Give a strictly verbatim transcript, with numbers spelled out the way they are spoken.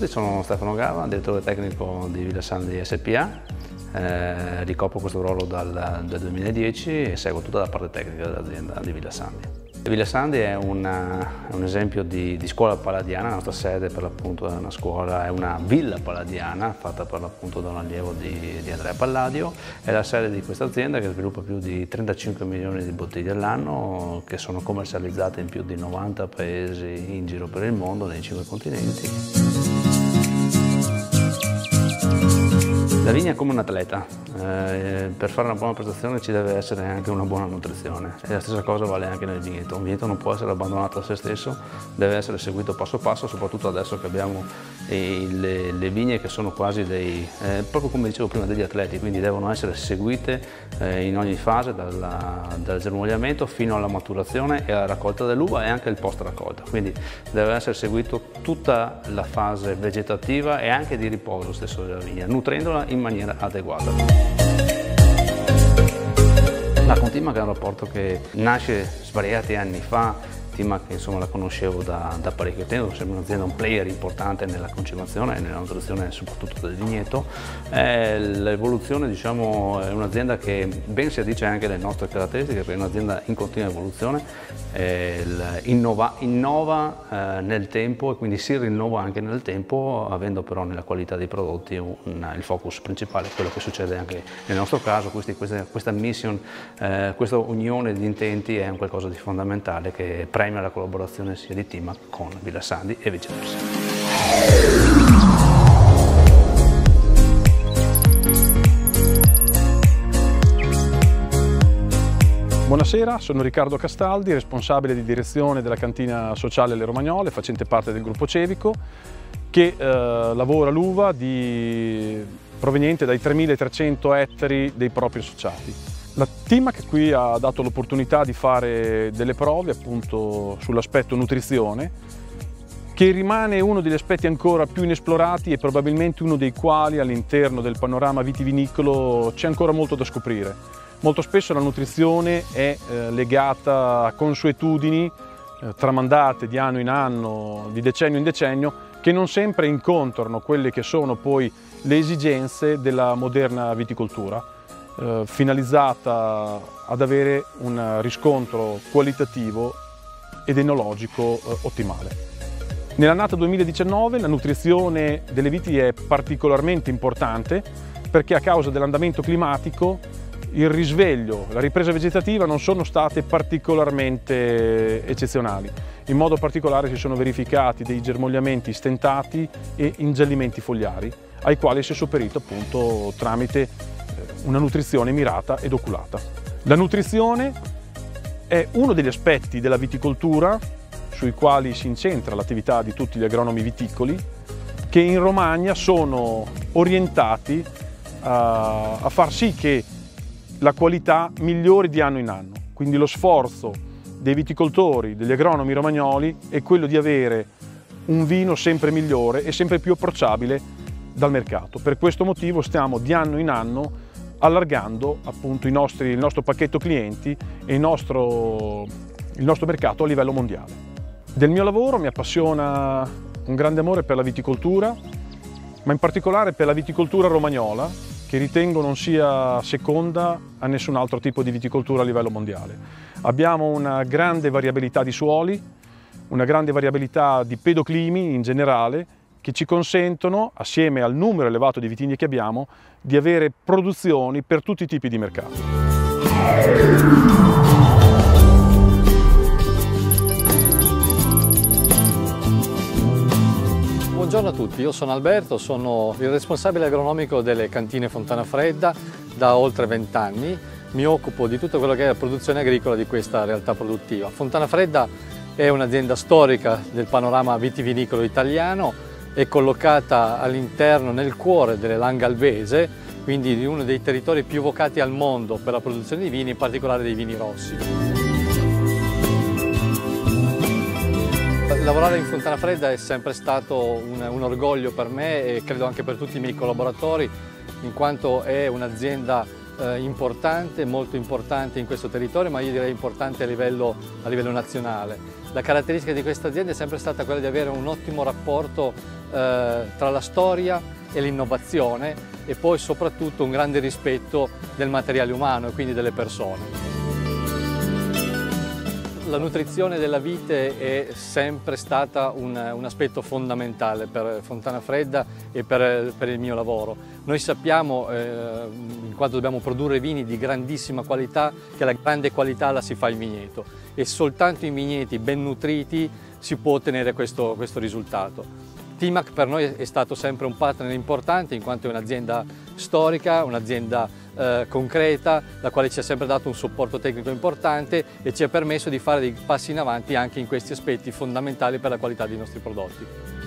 sono Stefano Gava, direttore tecnico di Villasandi S P A, eh, ricopro questo ruolo dal, dal duemiladieci e seguo tutta la parte tecnica dell'azienda di Villasandi. Villasandi è, una, è un esempio di, di scuola palladiana. La nostra sede per l'appunto è una scuola, è una villa palladiana fatta per l'appunto da un allievo di, di Andrea Palladio. È la sede di questa azienda che sviluppa più di trentacinque milioni di bottiglie all'anno, che sono commercializzate in più di novanta paesi in giro per il mondo, nei cinque continenti. La vigna è come un atleta, eh, per fare una buona prestazione ci deve essere anche una buona nutrizione e la stessa cosa vale anche nel vigneto. Un vigneto non può essere abbandonato a se stesso, deve essere seguito passo passo, soprattutto adesso che abbiamo eh, le, le vigne che sono quasi dei, eh, proprio come dicevo prima, degli atleti, quindi devono essere seguite eh, in ogni fase, dalla, dal germogliamento fino alla maturazione e alla raccolta dell'uva e anche il post raccolta, quindi deve essere seguito tutta la fase vegetativa e anche di riposo stesso della vigna, nutrendola in maniera adeguata. La Contima, che è un rapporto che nasce svariati anni fa, Contima che insomma la conoscevo da, da parecchio tempo, sembra un'azienda, un player importante nella concimazione e nella nutrizione soprattutto del vigneto. L'evoluzione, diciamo, è un'azienda che ben si addice anche alle nostre caratteristiche, perché è un'azienda in continua evoluzione, eh, innova, innova eh, nel tempo e quindi si rinnova anche nel tempo, avendo però nella qualità dei prodotti un, il focus principale, quello che succede anche nel nostro caso. Questi, questa, questa mission, eh, questa unione di intenti è un qualcosa di fondamentale che premia la collaborazione sia di Timac con Villasandi e viceversa. Buonasera, sono Riccardo Castaldi, responsabile di direzione della cantina sociale Le Romagnole, facente parte del gruppo Cevico, che eh, lavora l'uva proveniente dai tremilatrecento ettari dei propri associati. La Timac qui ha dato l'opportunità di fare delle prove appunto sull'aspetto nutrizione, che rimane uno degli aspetti ancora più inesplorati e probabilmente uno dei quali all'interno del panorama vitivinicolo c'è ancora molto da scoprire. Molto spesso la nutrizione è eh, legata a consuetudini eh, tramandate di anno in anno, di decennio in decennio, che non sempre incontrano quelle che sono poi le esigenze della moderna viticoltura, eh, finalizzata ad avere un riscontro qualitativo ed enologico eh, ottimale. Nell'annata duemiladiciannove la nutrizione delle viti è particolarmente importante perché a causa dell'andamento climatico il risveglio, la ripresa vegetativa non sono state particolarmente eccezionali. In modo particolare si sono verificati dei germogliamenti stentati e ingiallimenti fogliari, ai quali si è sopperito appunto tramite una nutrizione mirata ed oculata. La nutrizione è uno degli aspetti della viticoltura sui quali si incentra l'attività di tutti gli agronomi viticoli, che in Romagna sono orientati a, a far sì che la qualità migliori di anno in anno. Quindi lo sforzo dei viticoltori, degli agronomi romagnoli è quello di avere un vino sempre migliore e sempre più approcciabile dal mercato. Per questo motivo stiamo di anno in anno allargando appunto i nostri, il nostro pacchetto clienti e il nostro, il nostro mercato a livello mondiale. Del mio lavoro mi appassiona un grande amore per la viticoltura, ma in particolare per la viticoltura romagnola, che ritengo non sia seconda a nessun altro tipo di viticoltura a livello mondiale. Abbiamo una grande variabilità di suoli, una grande variabilità di pedoclimi in generale, che ci consentono, assieme al numero elevato di vitigni che abbiamo, di avere produzioni per tutti i tipi di mercato. Buongiorno a tutti, io sono Alberto, sono il responsabile agronomico delle cantine Fontana Fredda da oltre vent'anni. Mi occupo di tutto quello che è la produzione agricola di questa realtà produttiva. Fontana Fredda è un'azienda storica del panorama vitivinicolo italiano, è collocata all'interno, nel cuore delle Langhe Alvese, quindi di uno dei territori più vocati al mondo per la produzione di vini, in particolare dei vini rossi. Lavorare in Fontana Fredda è sempre stato un, un orgoglio per me e credo anche per tutti i miei collaboratori, in quanto è un'azienda eh, importante, molto importante in questo territorio, ma io direi importante a livello, a livello nazionale. La caratteristica di questa azienda è sempre stata quella di avere un ottimo rapporto eh, tra la storia e l'innovazione e poi soprattutto un grande rispetto del materiale umano e quindi delle persone. La nutrizione della vite è sempre stata un, un aspetto fondamentale per Fontana Fredda e per, per il mio lavoro. Noi sappiamo, eh, in quanto dobbiamo produrre vini di grandissima qualità, che la grande qualità la si fa in vigneto e soltanto in vigneti ben nutriti si può ottenere questo, questo risultato. Timac per noi è stato sempre un partner importante in quanto è un'azienda storica, un'azienda eh, concreta, la quale ci ha sempre dato un supporto tecnico importante e ci ha permesso di fare dei passi in avanti anche in questi aspetti fondamentali per la qualità dei nostri prodotti.